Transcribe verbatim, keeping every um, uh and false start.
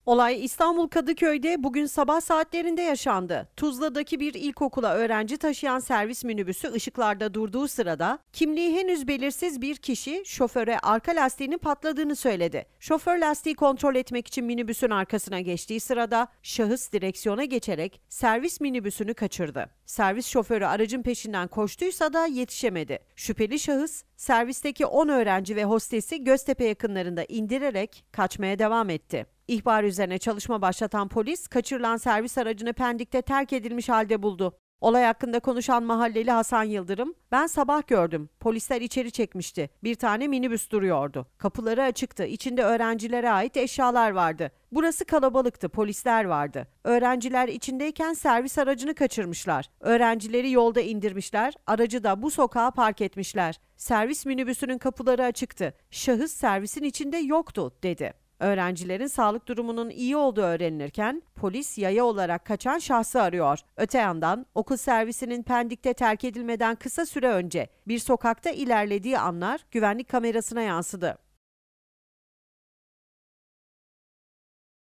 Olay İstanbul Kadıköy'de bugün sabah saatlerinde yaşandı. Tuzla'daki bir ilkokula öğrenci taşıyan servis minibüsü ışıklarda durduğu sırada kimliği henüz belirsiz bir kişi şoföre arka lastiğinin patladığını söyledi. Şoför lastiği kontrol etmek için minibüsün arkasına geçtiği sırada şahıs direksiyona geçerek servis minibüsünü kaçırdı. Servis şoförü aracın peşinden koştuysa da yetişemedi. Şüpheli şahıs servisteki on öğrenci ve hostesi Göztepe yakınlarında indirerek kaçmaya devam etti. İhbar üzerine çalışma başlatan polis, kaçırılan servis aracını Pendik'te terk edilmiş halde buldu. Olay hakkında konuşan mahalleli Hasan Yıldırım, "Ben sabah gördüm. Polisler içeri çekmişti. Bir tane minibüs duruyordu. Kapıları açıktı. İçinde öğrencilere ait eşyalar vardı. Burası kalabalıktı. Polisler vardı. Öğrenciler içindeyken servis aracını kaçırmışlar. Öğrencileri yolda indirmişler. Aracı da bu sokağa park etmişler. Servis minibüsünün kapıları açıktı. Şahıs servisin içinde yoktu," dedi. Öğrencilerin sağlık durumunun iyi olduğu öğrenilirken polis yaya olarak kaçan şahsı arıyor. Öte yandan okul servisinin Pendik'te terk edilmeden kısa süre önce bir sokakta ilerlediği anlar güvenlik kamerasına yansıdı.